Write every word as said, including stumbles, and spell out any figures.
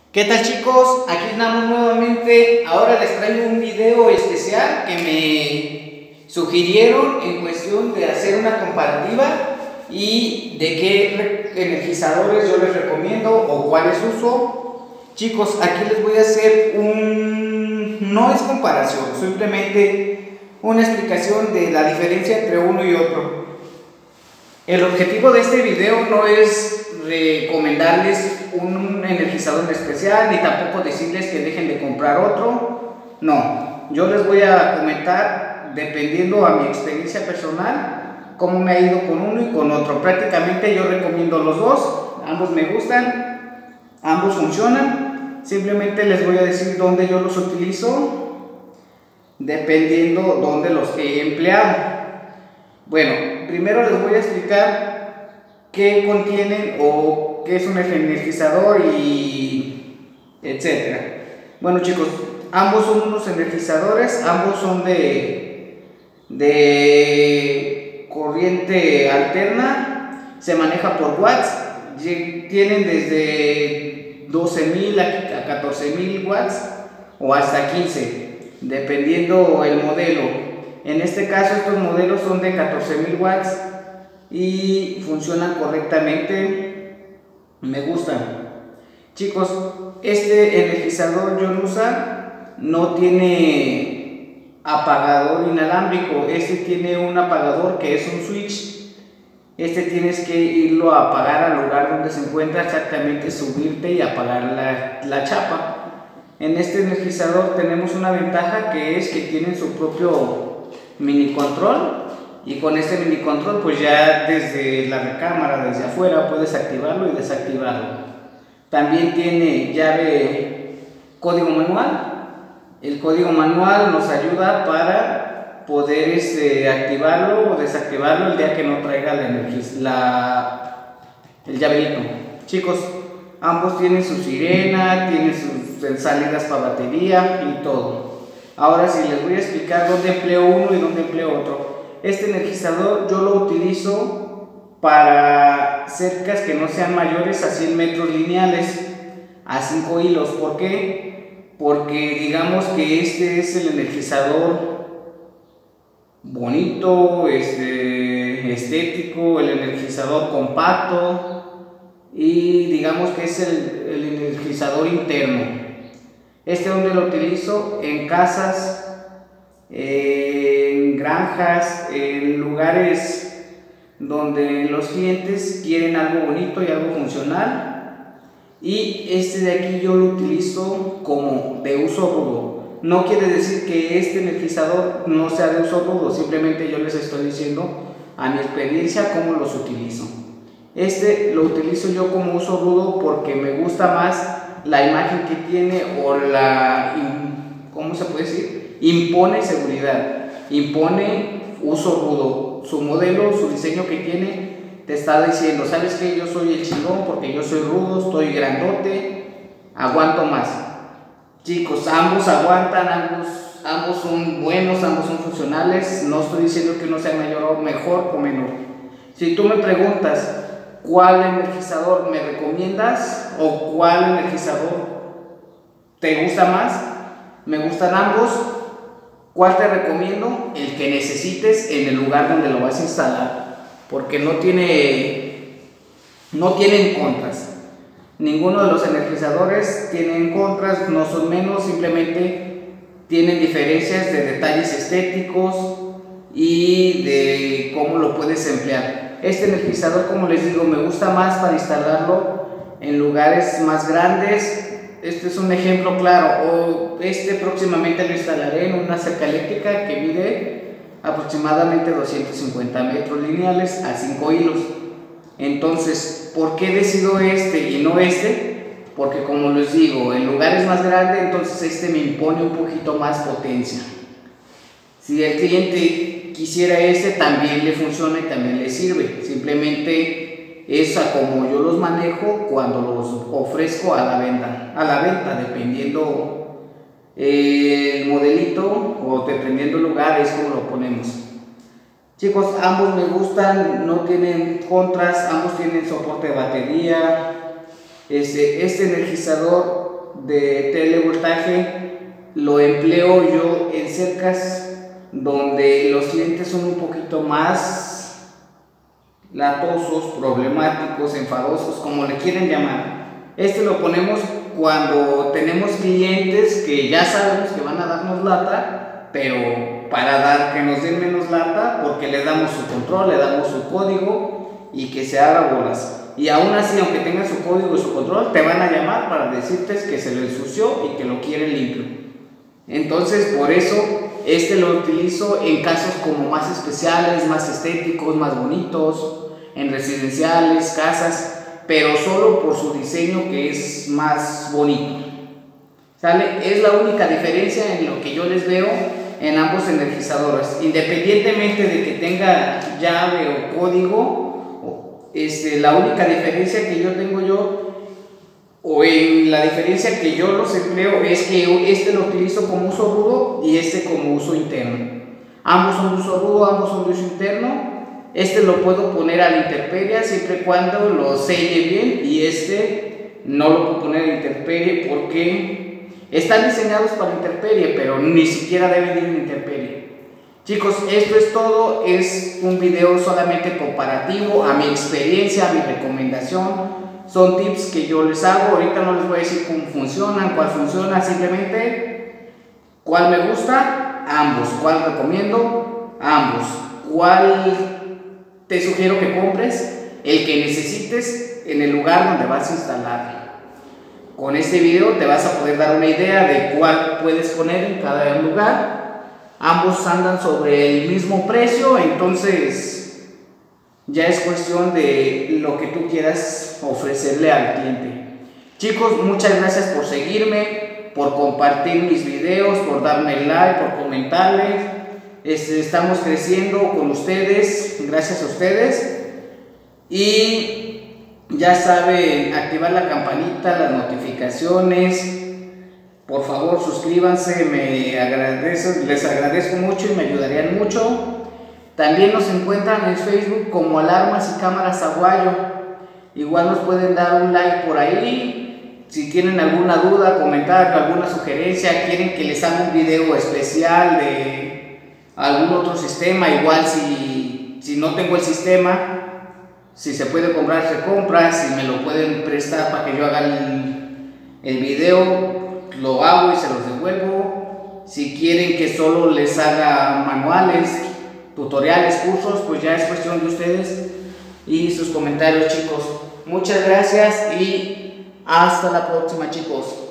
¿Qué tal, chicos? Aquí estamos nuevamente. Ahora les traigo un video especial que me sugirieron en cuestión de hacer una comparativa y de qué energizadores yo les recomiendo o cuáles uso. Chicos, aquí les voy a hacer un... no es comparación, simplemente una explicación de la diferencia entre uno y otro. El objetivo de este video no es recomendarles un energizador en especial, ni tampoco decirles que dejen de comprar otro. No, yo les voy a comentar, dependiendo a mi experiencia personal, cómo me ha ido con uno y con otro. Prácticamente yo recomiendo los dos, ambos me gustan, ambos funcionan. Simplemente les voy a decir dónde yo los utilizo, dependiendo dónde los he empleado. Bueno, primero les voy a explicar qué contienen o qué es un energizador y etcétera. Bueno, chicos, ambos son unos energizadores, ambos son de, de corriente alterna, se maneja por watts, tienen desde doce mil a catorce mil watts o hasta quince, dependiendo el modelo. En este caso estos modelos son de catorce mil watts y funcionan correctamente, me gustan. Chicos, este energizador Yonusa no tiene apagador inalámbrico, este tiene un apagador que es un switch. Este tienes que irlo a apagar al lugar donde se encuentra, exactamente subirte y apagar la, la chapa. En este energizador tenemos una ventaja, que es que tienen su propio mini control, y con este mini control pues ya desde la recámara, desde afuera, puedes activarlo y desactivarlo. También tiene llave código manual. El código manual nos ayuda para poder este, activarlo o desactivarlo el día que no traiga la energía, la, el llaverito. Chicos, ambos tienen su sirena, tienen sus salidas para batería y todo. Ahora sí, les voy a explicar dónde empleo uno y dónde empleo otro. Este energizador yo lo utilizo para cercas que no sean mayores a cien metros lineales, a cinco hilos. ¿Por qué? Porque digamos que este es el energizador bonito, este, estético, el energizador compacto, y digamos que es el, el energizador interno. Este donde lo utilizo en casas, en granjas, en lugares donde los clientes quieren algo bonito y algo funcional. Y este de aquí yo lo utilizo como de uso rudo. No quiere decir que este energizador no sea de uso rudo, simplemente yo les estoy diciendo a mi experiencia cómo los utilizo. Este lo utilizo yo como uso rudo porque me gusta más la imagen que tiene, o la, ¿cómo se puede decir? Impone seguridad, impone uso rudo. Su modelo, su diseño que tiene, te está diciendo, ¿sabes qué? Yo soy el chingón porque yo soy rudo, estoy grandote, aguanto más. Chicos, ambos aguantan, ambos, ambos son buenos, ambos son funcionales. No estoy diciendo que uno sea mayor o mejor o menor. Si tú me preguntas ¿cuál energizador me recomiendas o cuál energizador te gusta más? Me gustan ambos. ¿Cuál te recomiendo? El que necesites en el lugar donde lo vas a instalar, porque no tiene no tienen contras. Ninguno de los energizadores tienen contras, no son menos, simplemente tienen diferencias de detalles estéticos y de cómo lo puedes emplear. Este energizador, como les digo, me gusta más para instalarlo en lugares más grandes. Este es un ejemplo claro. O este próximamente lo instalaré en una cerca eléctrica que mide aproximadamente doscientos cincuenta metros lineales a cinco hilos. Entonces, ¿por qué decido este y no este? Porque, como les digo, en lugares más grandes, entonces este me impone un poquito más potencia. Si el cliente quisiera este, también le funciona y también le sirve. Simplemente es a como yo los manejo cuando los ofrezco a la venta, a la venta, dependiendo el modelito o dependiendo el lugar, es como lo ponemos. Chicos, ambos me gustan, no tienen contras, ambos tienen soporte de batería. Este, este energizador de televoltaje lo empleo yo en cercas donde los clientes son un poquito más latosos, problemáticos, enfadosos, como le quieren llamar. Este lo ponemos cuando tenemos clientes que ya sabemos que van a darnos lata, pero para dar que nos den menos lata, porque le damos su control, le damos su código y que se haga bolas. Y aún así, aunque tengan su código y su control, te van a llamar para decirte que se lo ensució y que lo quieren limpio. Entonces, por eso, este lo utilizo en casos como más especiales, más estéticos, más bonitos, en residenciales, casas, pero solo por su diseño que es más bonito. ¿Sale? Es la única diferencia en lo que yo les veo en ambos energizadores. Independientemente de que tenga llave o código, Este, la única diferencia que yo tengo yo, o en la diferencia que yo los empleo, es que este lo utilizo como uso rudo y este como uso interno. Ambos son de uso rudo, ambos son de uso interno. Este lo puedo poner a la intemperie siempre y cuando lo selle bien, y este no lo puedo poner a la intemperie porque están diseñados para la intemperie, pero ni siquiera deben ir a la intemperie. Chicos, esto es todo, es un video solamente comparativo a mi experiencia, a mi recomendación. Son tips que yo les hago. Ahorita no les voy a decir cómo funcionan, cuál funciona, simplemente cuál me gusta, ambos. Cuál recomiendo, ambos. Cuál te sugiero que compres, el que necesites en el lugar donde vas a instalar. Con este video te vas a poder dar una idea de cuál puedes poner en cada lugar. Ambos andan sobre el mismo precio, entonces ya es cuestión de lo que tú quieras ofrecerle al cliente. Chicos, muchas gracias por seguirme, por compartir mis videos, por darme like, por comentarles. Este, estamos creciendo con ustedes, gracias a ustedes. Y ya saben, activar la campanita, las notificaciones. Por favor, suscríbanse, me agradezco, les agradezco mucho y me ayudarían mucho. También nos encuentran en Facebook como Alarmas y Cámaras Aguayo. Igual nos pueden dar un like por ahí. Si tienen alguna duda, comentario, alguna sugerencia, quieren que les haga un video especial de algún otro sistema, igual si, si no tengo el sistema, si se puede comprar, se compra. Si me lo pueden prestar para que yo haga el, el video, lo hago y se los devuelvo. Si quieren que solo les haga manuales, tutoriales, cursos, pues ya es cuestión de ustedes y sus comentarios, chicos. Muchas gracias y hasta la próxima, chicos.